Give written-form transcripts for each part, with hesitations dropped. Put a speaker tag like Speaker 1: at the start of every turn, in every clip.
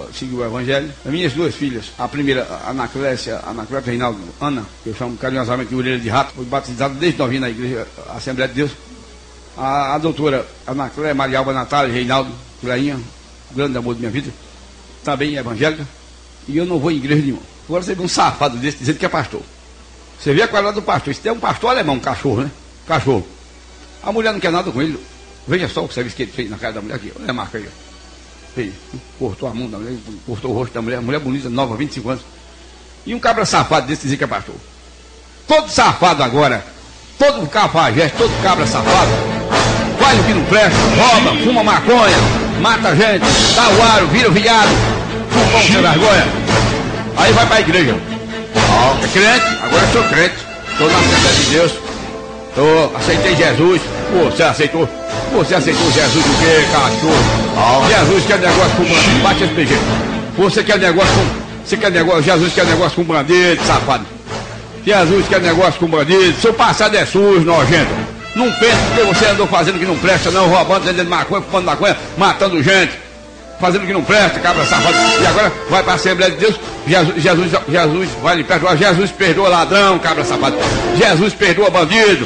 Speaker 1: seguir o evangelho. As minhas duas filhas, a primeira, a Anaclésia Reinaldo, Ana, que eu chamo carinhosamente de orelha de rato, foi batizada desde novinha na igreja Assembleia de Deus. A doutora Anaclésia Maria Alba Natália Reinaldo, Cleinha, o grande amor da minha vida, também evangélica, e eu não vou em igreja nenhuma. Agora você vê um safado desse dizendo que é pastor. Você vê a qualidade do pastor. Isso é um pastor alemão, um cachorro, né? Cachorro. A mulher não quer nada com ele. Veja só o serviço que ele fez na cara da mulher aqui. Olha a marca aí, ó. Fez. Cortou a mão da mulher, cortou o rosto da mulher. Mulher bonita, nova, 25 anos. E um cabra safado desse dizer que é pastor. Todo safado agora, todo cafajeste, todo cabra safado, faz o que não presta, rouba, fuma maconha, mata gente, dá o aro, vira o viado, fuma sem vergonha. Aí vai para a igreja. É crente, agora eu sou crente. Estou na Assembleia de Deus. Aceitei Jesus. Você aceitou? Você aceitou Jesus o quê, cachorro? Jesus quer negócio com bandido. Bate esse PG. Você quer negócio com. Você quer negócio. Jesus quer negócio com bandido, safado. Jesus quer negócio com bandido. Seu passado é sujo, nojento. Não pense que você andou fazendo o que não presta, não, roubando, vendendo maconha, fumando maconha, matando gente, fazendo o que não presta, cabra safado. E agora vai para a Assembleia de Deus. Jesus vai lhe perdoar. Jesus perdoa ladrão, cabra safado. Jesus perdoa bandido.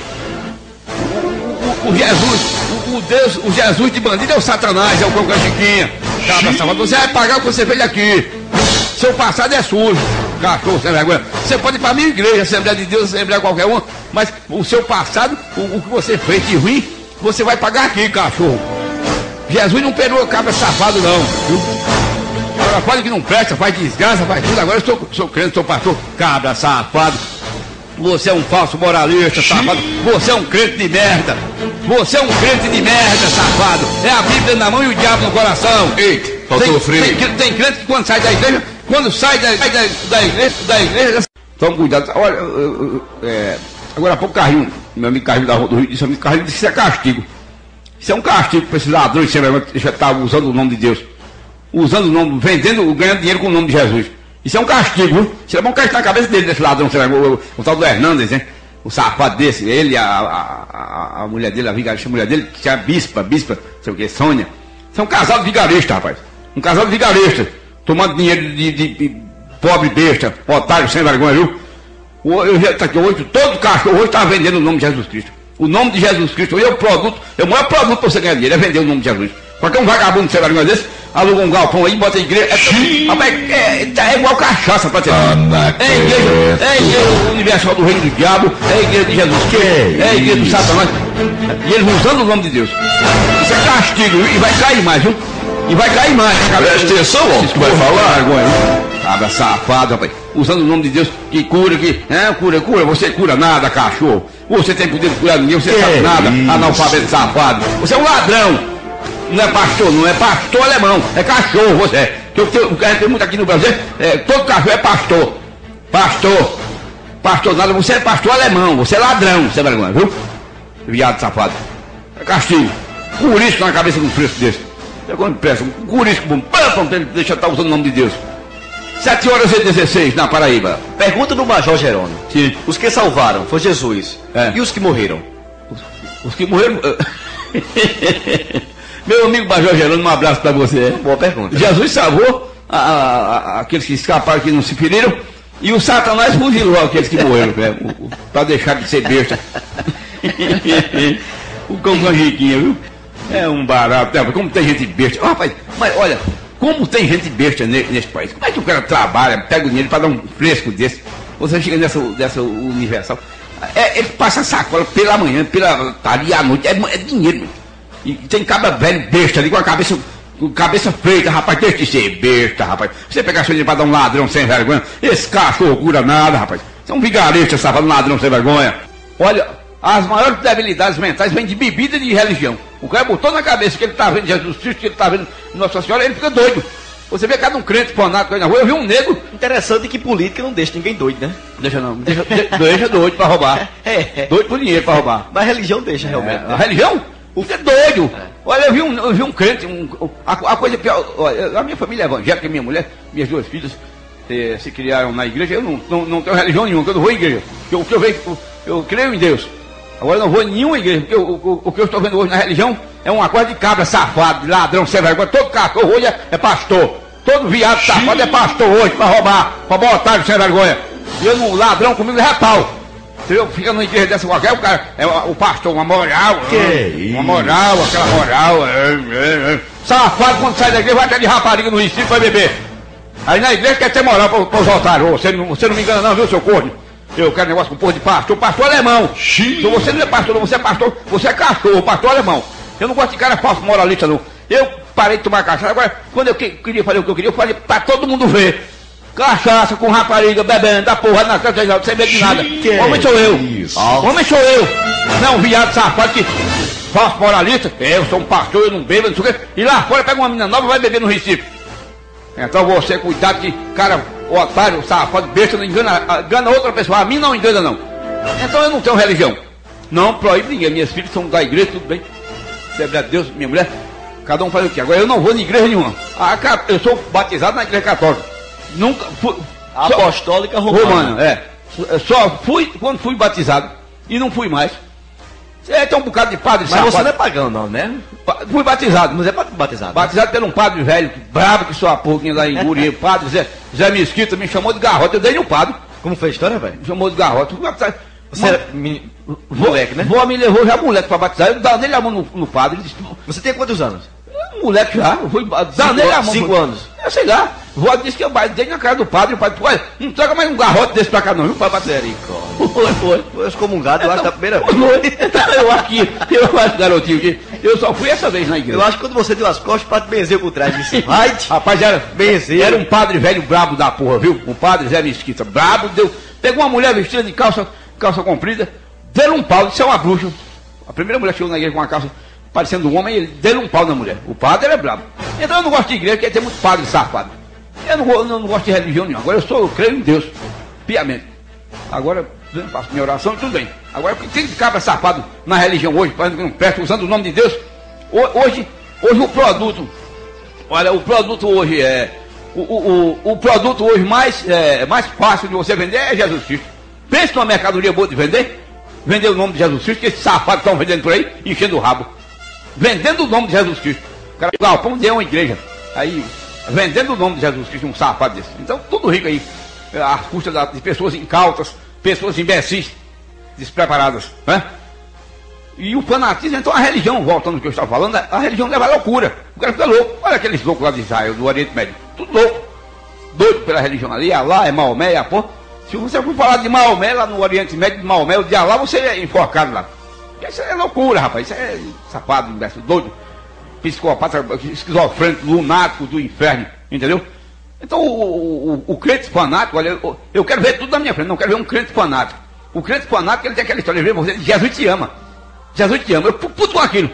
Speaker 1: O Jesus de bandido é o Satanás, é o Cão Chiquinha. Cabra safado. Você vai pagar o que você fez aqui. Seu passado é sujo, cachorro sem vergonha. Você pode ir para a minha igreja, Assembleia de Deus, Assembleia qualquer uma, mas o seu passado, o que você fez de ruim, você vai pagar aqui, cachorro. Jesus não perdoa cabra safado, não, viu? Agora fala que não presta, faz desgraça, faz tudo. Agora eu sou crente, sou pastor. Cabra safado. Você é um falso moralista, safado. Você é um crente de merda. Você é um crente de merda, safado. É a Bíblia na mão e o diabo no coração.
Speaker 2: Eita, faltou frio.
Speaker 1: Tem crente que quando sai da igreja, da igreja. Toma cuidado. Olha, agora há pouco Carrinho, meu amigo Carrinho da Rua do Rio, disse que isso é castigo. Isso é um castigo para esses ladrões que já estavam usando o nome de Deus. Usando o nome, ganhando dinheiro com o nome de Jesus. Isso é um castigo, viu? Isso é bom cair na cabeça dele, desse ladrão, o tal do Hernandes, né? O safado desse, ele, a mulher dele, a vigarista, a mulher dele, que é a bispa, não sei o que, Sônia. Isso é um casal de vigarista, rapaz. Um casal de vigarista, tomando dinheiro de pobre besta, otário, sem vergonha, viu? Eu já tá aqui hoje, todo cachorro hoje está vendendo o nome de Jesus Cristo. O nome de Jesus Cristo, o maior produto para você ganhar dinheiro é vender o nome de Jesus. Qualquer um vagabundo sem vergonha desse, aluga um galpão aí, bota a igreja. É igual cachaça pra ter. É igreja universal do reino do diabo, é a igreja de Jesus Cristo, é a igreja do Satanás. E eles usando o nome de Deus. Isso é castigo, viu? E vai cair mais, viu? E vai cair mais.
Speaker 2: Presta atenção, ó, que vai falar.
Speaker 1: Vergonha, viu? Cabra safado, rapaz. Usando o nome de Deus que cura, cura. Você cura nada, cachorro. Você tem poder de curar ninguém, você sabe nada, analfabeto safado. Você é um ladrão. Não é pastor, não é pastor alemão, é cachorro você. Tem muito aqui no Brasil, todo cachorro é pastor. Pastor nada, você é pastor alemão, você é ladrão, você é vergonha, viu? Viado safado. É castigo. Curisco na cabeça de um preço desse. É quando presta, um curisco, deixa estar usando o nome de Deus. 7h16 na Paraíba.
Speaker 3: Pergunta do Major Jerônimo.
Speaker 1: Sim.
Speaker 3: Os que salvaram foi Jesus. E os que morreram?
Speaker 1: Os que morreram. Meu amigo Major Jerônimo, um abraço para você.
Speaker 3: Boa pergunta.
Speaker 1: Jesus salvou aqueles que escaparam, que não se feriram, e o Satanás fuzilou aqueles que morreram, para deixar de ser besta. O cão canjiquinha, viu? É um barato. Como tem gente besta. Rapaz, mas olha, como tem gente besta nesse país. Como é que o cara trabalha, pega o dinheiro para dar um fresco desse? Você chega dessa Universal. Ele passa a sacola pela manhã, pela tarde e à noite. É dinheiro, meu. E tem cabra velho besta ali com a cabeça feita, rapaz, deixa de ser besta, rapaz. Você pegar seu dinheiro para dar um ladrão sem vergonha, esse cachorro cura nada, rapaz. Você é um vigarista, safado, um ladrão sem vergonha. Olha, as maiores debilidades mentais vêm de bebida e de religião. O cara botou na cabeça que ele está vendo Jesus Cristo, que ele está vendo Nossa Senhora, ele fica doido. Você vê cada um crente fanático aí na rua, eu vi um negro.
Speaker 3: Interessante que política não deixa ninguém doido, né?
Speaker 1: Deixa não, deixa doido para roubar. Doido por dinheiro para roubar.
Speaker 3: Mas a religião deixa realmente.
Speaker 1: A religião? Você é doido! Olha, eu vi um crente, a coisa pior. Olha, a minha família é evangélica, minha mulher, minhas duas filhas se criaram na igreja. Eu não tenho religião nenhuma, eu não vou em igreja. Eu creio em Deus. Agora eu não vou em nenhuma igreja, porque o que eu estou vendo hoje na religião é uma coisa de cabra safado, de ladrão, sem vergonha. Todo cachorro hoje é pastor. Todo viado safado é pastor hoje pra roubar otário sem vergonha. E eu não ladrão comigo é pau. Entendeu? Fica numa igreja dessa qualquer, o cara, o pastor, uma moral.
Speaker 2: Que isso?
Speaker 1: Uma moral, aquela moral. Safado, quando sai da igreja, vai até de rapariga no Recife, vai beber. Aí na igreja quer ter moral para os otários. Você não me engana não, viu, seu corno? Eu quero negócio com porra de pastor. Pastor alemão. Então você não é pastor, você é pastor, você é cachorro, pastor alemão. Eu não gosto de cara falso moralista, não. Eu parei de tomar cachaça. Agora, quando eu queria fazer o que eu queria, eu falei pra todo mundo ver. Cachaça com rapariga, bebendo, da porra na casa, sem medo de nada. Homem sou eu. Homem sou eu. Não, viado safado que falso moralista. Eu sou um pastor, eu não bebo, não sei o quê. E lá fora pega uma menina nova e vai beber no Recife. Então você, cuidado que, cara, o otário, safado, besta, não engana outra pessoa. A mim não engana, não. Então eu não tenho religião. Não proíbe ninguém. Minhas filhas são da igreja, tudo bem. Serve a Deus, minha mulher. Cada um faz o quê? Agora eu não vou em igreja nenhuma. Eu sou batizado na igreja católica. Nunca fui.
Speaker 3: Apostólica romana.
Speaker 1: Só fui quando fui batizado. E não fui mais. Tem um bocado de padre
Speaker 3: safado. Mas você não é pagão, não, né?
Speaker 1: Fui batizado.
Speaker 3: Mas é batizado.
Speaker 1: Batizado por um padre velho, brabo que sou a porquinha lá em Guri. Padre Zé Mesquita me chamou de garrote. Eu dei no padre.
Speaker 3: Como foi a história, velho?
Speaker 1: Me chamou de garrote.
Speaker 3: Você era moleque, né?
Speaker 1: Vó me levou já moleque pra batizar. Eu dei a mão no padre. Ele disse,
Speaker 3: você tem quantos anos?
Speaker 1: Moleque já. Eu fui dar nele a mão.
Speaker 3: 5 anos.
Speaker 1: Eu sei lá. Vó disse que eu dei na cara do padre. O padre disse, olha, não traga mais um garrote desse pra cá não, viu? Pra bater.
Speaker 3: Foi excomungado, eu acho, da primeira vez.
Speaker 1: Eu acho, garotinho, que eu só fui essa vez na igreja.
Speaker 3: Eu acho que quando você deu as costas, o padre benzeu por trás disso.
Speaker 1: Rapaz, era um padre velho brabo da porra, viu? Um padre Zé Mesquita, brabo, pegou uma mulher vestida de calça comprida, deu um pau, disse, é uma bruxa. A primeira mulher que chegou na igreja com uma calça parecendo um homem, ele deu um pau na mulher. O padre era brabo. Então eu não gosto de igreja, porque tem muito padre safado. Eu não gosto de religião nenhuma. Agora eu creio em Deus, piamente. Agora, eu faço minha oração e tudo bem. Agora, tem de cabra safado na religião hoje, fazendo que não presta, usando o nome de Deus. Hoje o produto, olha, o produto hoje o produto hoje mais fácil de você vender é Jesus Cristo. Pensa numa mercadoria boa de vender o nome de Jesus Cristo, que esses safados estão vendendo por aí, enchendo o rabo. Vendendo o nome de Jesus Cristo. O cara, galpão de uma igreja. Aí, vendendo o nome de Jesus Cristo, um safado desse. Então, tudo rico aí. Às custas de pessoas incautas, pessoas imbecis, despreparadas. Né? E o fanatismo, então a religião, voltando ao que eu estava falando, a religião leva à loucura. O cara fica louco. Olha aqueles loucos lá de Israel, do Oriente Médio. Tudo louco. Doido pela religião ali. Alá é Maomé, é a porra. Se você for falar de Maomé lá no Oriente Médio, de Maomé, o de Alá, você é enforcado lá. Isso é loucura, rapaz. Isso é safado, doido, psicopata, esquizofrênico, lunático do inferno, entendeu? Então o crente fanático, olha, eu quero ver tudo na minha frente, não quero ver um crente fanático. O crente fanático, ele tem aquela história, Jesus te ama. Jesus te ama. Eu puto com aquilo.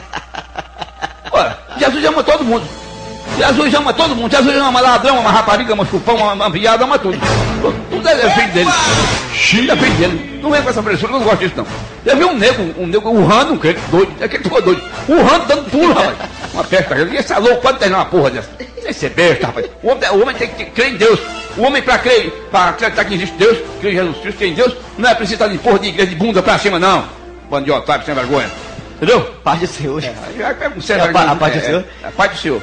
Speaker 1: Olha, Jesus ama todo mundo. Jesus ama todo mundo. Jesus ama ladrão, ama rapariga, ama chupão, ama viado, ama tudo. Tudo é filho dele. Tudo é filho dele. Não vem com essa pressura, eu não gosto disso não. Eu vi um nego urrando, um crente doido. É que ele ficou doido. Urrando, dando pulo, rapaz. Uma peste. Esse é louco, pode terminar uma porra dessa. Esse é besta, rapaz. O homem tem que crer em Deus. O homem para acreditar que existe Deus, crer em Jesus Cristo, crer em Deus, não é preciso estar de porra de igreja de bunda pra cima, não. Bando de otário, sem vergonha. Entendeu?
Speaker 3: Paz do Senhor.
Speaker 1: A paz do Senhor? A paz do Senhor.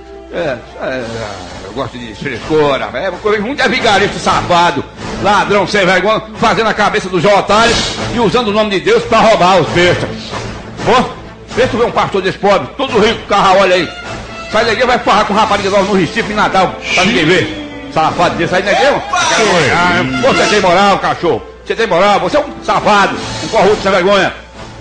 Speaker 1: Eu gosto de frescura, muito vigarista safado, ladrão sem vergonha, fazendo a cabeça dos otários e usando o nome de Deus para roubar os bestas. Vê se tu vê um pastor desse pobre, todo rico, carro, olha aí. Sai daqui, vai forrar com rapariga no Recife em Natal, pra ninguém ver. Safado desse aí, negão. Você tem moral, cachorro. Você tem moral, você é um safado, um corrupto sem vergonha.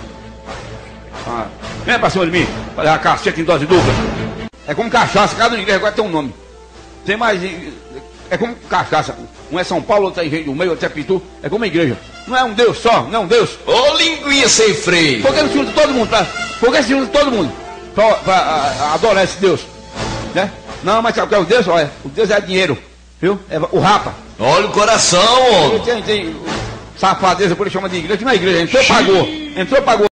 Speaker 1: Vem pra cima de mim, pra levar cacete em dose dupla. É como cachaça, cada igreja agora tem um nome. Tem mais. É como cachaça. Um é São Paulo, outro é Engenho do Meio, outro é Pitu. É como uma igreja. Não é um Deus só, não é um Deus.
Speaker 2: Ô, linguinha sem freio.
Speaker 1: Por que não se usa todo mundo? Por que se usa todo mundo? Pra adorar esse Deus. Né? Não, mas sabe o que é o Deus? Olha, o Deus é dinheiro. Viu? É o rapa.
Speaker 2: Olha o coração, homem.
Speaker 1: Tem safadeza, por isso chama de igreja, que não é igreja. Entrou, pagou.